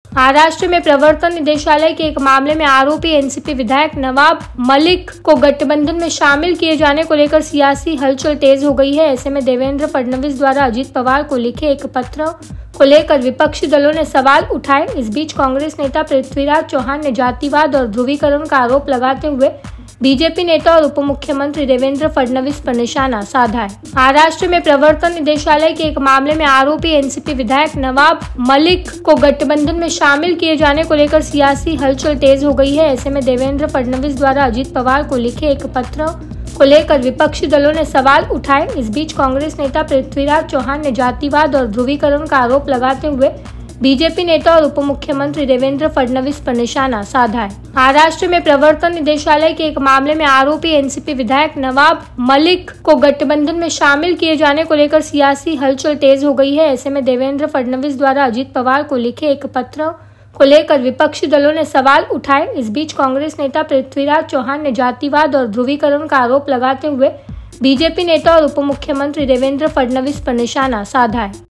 महाराष्ट्र में प्रवर्तन निदेशालय के एक मामले में आरोपी एनसीपी विधायक नवाब मलिक को गठबंधन में शामिल किए जाने को लेकर सियासी हलचल तेज हो गई है। ऐसे में देवेंद्र फडणवीस द्वारा अजित पवार को लिखे एक पत्र को लेकर विपक्षी दलों ने सवाल उठाए। इस बीच कांग्रेस नेता पृथ्वीराज चौहान ने जातिवाद और ध्रुवीकरण का आरोप लगाते हुए बीजेपी नेता और उप मुख्यमंत्री देवेंद्र फडणवीस पर निशाना साधा है। महाराष्ट्र में प्रवर्तन निदेशालय के एक मामले में आरोपी एनसीपी विधायक नवाब मलिक को गठबंधन में शामिल किए जाने को लेकर सियासी हलचल तेज हो गई है। ऐसे में देवेंद्र फडणवीस द्वारा अजित पवार को लिखे एक पत्र को लेकर विपक्षी दलों ने सवाल उठाए। इस बीच कांग्रेस नेता पृथ्वीराज चौहान ने जातिवाद और ध्रुवीकरण का आरोप लगाते हुए बीजेपी नेता और उप मुख्यमंत्री देवेंद्र फडणवीस पर निशाना साधा है। महाराष्ट्र में प्रवर्तन निदेशालय के एक मामले में आरोपी एनसीपी विधायक नवाब मलिक को गठबंधन में शामिल किए जाने को लेकर सियासी हलचल तेज हो गई है। ऐसे में देवेंद्र फडणवीस द्वारा अजित पवार को लिखे एक पत्र को लेकर विपक्षी दलों ने सवाल उठाए। इस बीच कांग्रेस नेता पृथ्वीराज चौहान ने जातिवाद और ध्रुवीकरण का आरोप लगाते हुए बीजेपी नेता और उप मुख्यमंत्री देवेंद्र फडणवीस पर निशाना साधा है।